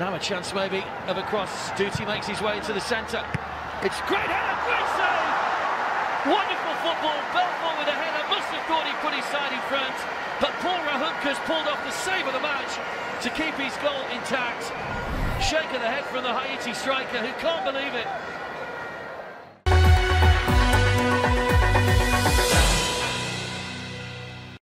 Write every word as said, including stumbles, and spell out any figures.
Now a chance maybe of a cross. Duty makes his way into the centre. It's great header, great save! Wonderful football. Belfort with a header. Must have thought he put his side in front, but 𝕆ℕ ℙ𝕆𝕀ℕ pulled off the save of the match to keep his goal intact. Shake of the head from the Haiti striker, who can't believe it.